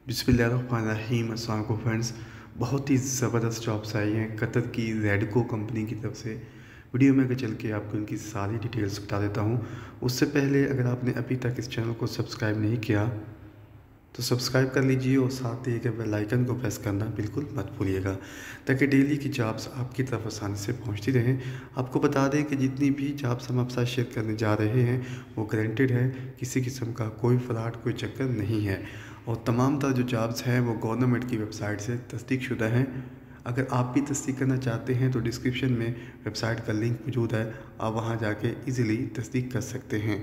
बिस्मिल्लाहिर्रहमानिर्रहीम। अस्सलाम वालेकुम फ्रेंड्स। बहुत ही ज़बरदस्त जॉब्स आई हैं कतर की रेडको कंपनी की तरफ से। वीडियो में आगे चल के आपको इनकी सारी डिटेल्स बता देता हूँ। उससे पहले अगर आपने अभी तक इस चैनल को सब्सक्राइब नहीं किया तो सब्सक्राइब कर लीजिए और साथ ही के बेल आइकन को प्रेस करना बिल्कुल मत भूलिएगा, ताकि डेली की जॉब्स आपकी तरफ आसानी से पहुंचती रहें। आपको बता दें कि जितनी भी जॉब्स हम आपके साथ शेयर करने जा रहे हैं वो गारंटेड है, किसी किस्म का कोई फ्रॉड कोई चक्कर नहीं है। और तमाम तरह जो जॉब्स हैं वो गवर्नमेंट की वेबसाइट से तस्दीकशुदा हैं। अगर आप भी तस्दीक करना चाहते हैं तो डिस्क्रिप्शन में वेबसाइट का लिंक मौजूद है, आप वहां जाके इजीली तस्दीक कर सकते हैं।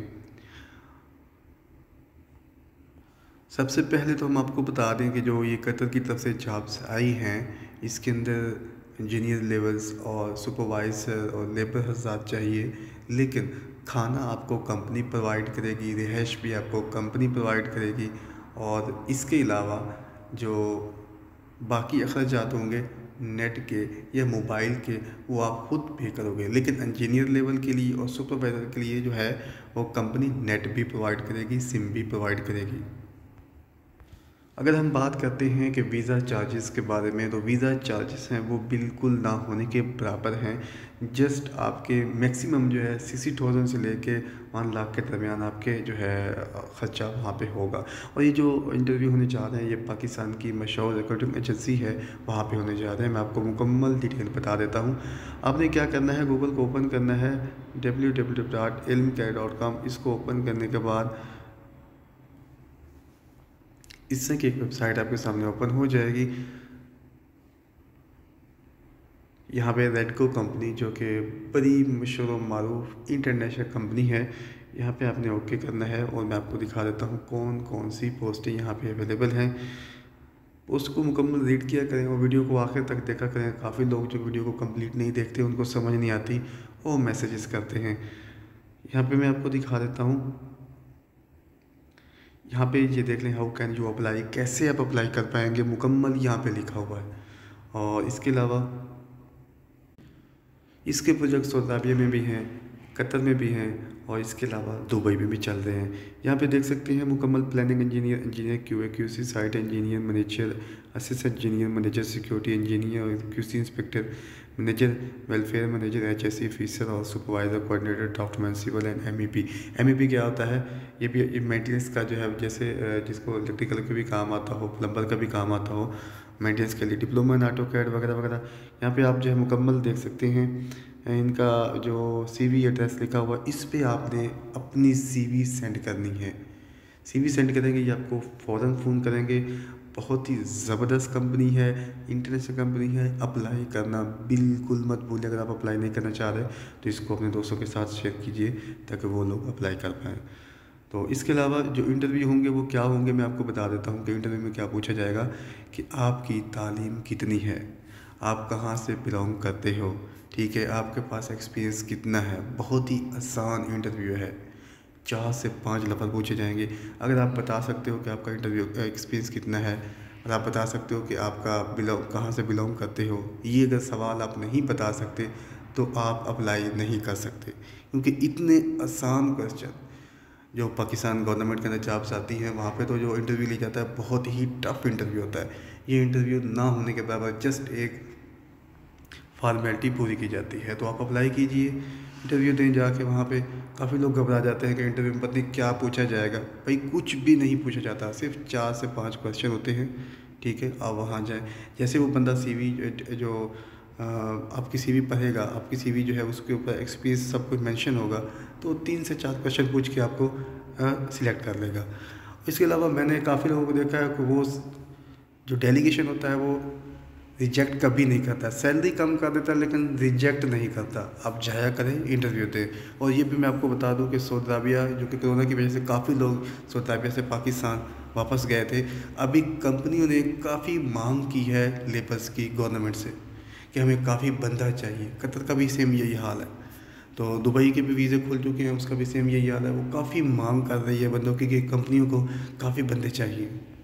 सबसे पहले तो हम आपको बता दें कि जो ये कतर की तरफ से जॉब्स आई हैं इसके अंदर इंजीनियर लेवल्स और सुपरवाइज़र और लेबर हज़ार चाहिए, लेकिन खाना आपको कंपनी प्रोवाइड करेगी, रिहाइश भी आपको कंपनी प्रोवाइड करेगी। और इसके अलावा जो बाकी अखराजात होंगे नेट के या मोबाइल के वो आप खुद पे करोगे, लेकिन इंजीनियर लेवल के लिए और सुपरवाइज़र के लिए जो है वो कंपनी नेट भी प्रोवाइड करेगी, सिम भी प्रोवाइड करेगी। अगर हम बात करते हैं कि वीज़ा चार्जेस के बारे में, तो वीज़ा चार्जेस हैं वो बिल्कुल ना होने के बराबर हैं। जस्ट आपके मैक्सिमम जो है 60,000 से लेके 1 लाख के दरमियान आपके जो है ख़र्चा वहाँ पे होगा। और ये जो इंटरव्यू होने जा रहे हैं ये पाकिस्तान की मशहूर रिक्रूटिंग एजेंसी है, वहाँ पे होने जा रहे हैं। मैं आपको मुकम्मल डिटेल बता देता हूँ। आपने क्या करना है, गूगल को ओपन करना है www.ilmcare.com। इसको ओपन करने के बाद इससे की एक वेबसाइट आपके सामने ओपन हो जाएगी। यहाँ पे रेडको कंपनी जो कि बड़ी मशहूर मारूफ इंटरनेशनल कंपनी है, यहाँ पे आपने ओके करना है। और मैं आपको दिखा देता हूँ कौन कौन सी पोस्टें यहाँ पे अवेलेबल हैं। पोस्ट को मुकम्मल रीड किया करें और वीडियो को आखिर तक देखा करें। काफ़ी लोग जो वीडियो को कंप्लीट नहीं देखते, उनको समझ नहीं आती, वो मैसेजेस करते हैं। यहाँ पे मैं आपको दिखा देता हूँ। यहाँ पे ये देख लें, हाउ कैन यू अप्लाई, कैसे आप अप्लाई कर पाएंगे, मुकम्मल यहाँ पे लिखा हुआ है। और इसके अलावा इसके प्रोजेक्ट सऊदी अरबिया में भी हैं, कतर में भी हैं और इसके अलावा दुबई में भी चल रहे हैं। यहाँ पे देख सकते हैं मुकम्मल planning engineer, engineer QA QC, site engineer, manager, assistant engineer, manager security engineer, QC inspector, manager welfare, manager HSE officer और supervisor, coordinator, draftman civil and MEP क्या होता है, ये भी मेंटेनेंस का जो है, जैसे जिसको इलेक्ट्रिकल का भी काम आता हो, प्लम्बर का भी काम आता हो, मेंटेनेंस के लिए डिप्लोमा इन ऑटोकैड वगैरह वगैरह। यहाँ पे आप जो है मुकम्मल देख सकते हैं। इनका जो CV एड्रेस लिखा हुआ, इस पे आपने अपनी CV सेंड करनी है। CV सेंड करेंगे, ये आपको फ़ौरन फ़ोन करेंगे। बहुत ही ज़बरदस्त कंपनी है, इंटरनेशनल कंपनी है। अप्लाई करना बिल्कुल मत भूलिए। अगर आप अप्लाई नहीं करना चाह रहे तो इसको अपने दोस्तों के साथ शेयर कीजिए ताकि वो लोग अप्लाई कर पाएँ। तो इसके अलावा जो इंटरव्यू होंगे वो क्या होंगे, मैं आपको बता देता हूँ कि इंटरव्यू में क्या पूछा जाएगा कि आपकी तालीम कितनी है, आप कहाँ से बिलोंग करते हो, ठीक है, आपके पास एक्सपीरियंस कितना है। बहुत ही आसान इंटरव्यू है, 4 से 5 लफ्ज़ पूछे जाएंगे। अगर आप बता सकते हो कि आपका इंटरव्यू एक्सपीरियंस कितना है और आप बता सकते हो कि आपका कहाँ से बिलोंग करते हो, ये अगर सवाल आप नहीं बता सकते तो आप अप्लाई नहीं कर सकते। क्योंकि इतने आसान क्वेश्चन जो पाकिस्तान गवर्नमेंट के अंदर जॉब्स आती हैं वहाँ पे तो जो इंटरव्यू लिया जाता है बहुत ही टफ इंटरव्यू होता है। ये इंटरव्यू ना होने के बराबर जस्ट एक फॉर्मेलिटी पूरी की जाती है। तो आप अप्लाई कीजिए, इंटरव्यू दें जाके। वहाँ पे काफ़ी लोग घबरा जाते हैं कि इंटरव्यू में पता नहीं क्या पूछा जाएगा। भाई कुछ भी नहीं पूछा जाता, सिर्फ 4 से 5 क्वेश्चन होते हैं, ठीक है। आप वहाँ जाएँ, जैसे वो बंदा CV जो आपकी CV पढ़ेगा, आपकी CV जो है उसके ऊपर एक्सपीरियंस सब कुछ मेंशन होगा, तो 3 से 4 क्वेश्चन पूछ के आपको सिलेक्ट कर लेगा। इसके अलावा मैंने काफ़ी लोगों को देखा है कि वो जो डेलीगेशन होता है वो रिजेक्ट कभी नहीं करता। सैलरी कम कर देता है लेकिन रिजेक्ट नहीं करता। आप जाया करें, इंटरव्यू दें। और ये भी मैं आपको बता दूं कि सऊदी अरबिया, जो कि कोरोना की वजह से काफ़ी लोग सऊदी अरबिया से पाकिस्तान वापस गए थे, अभी कंपनियों ने काफ़ी मांग की है लेबर्स की गवर्नमेंट से कि हमें काफ़ी बंदा चाहिए। कतर का भी सेम यही हाल है। तो दुबई के भी वीज़े खुल चुके हैं, उसका भी सेम यही हाल है। वो काफ़ी मांग कर रही है बंदों की कि कंपनियों को काफ़ी बंदे चाहिए।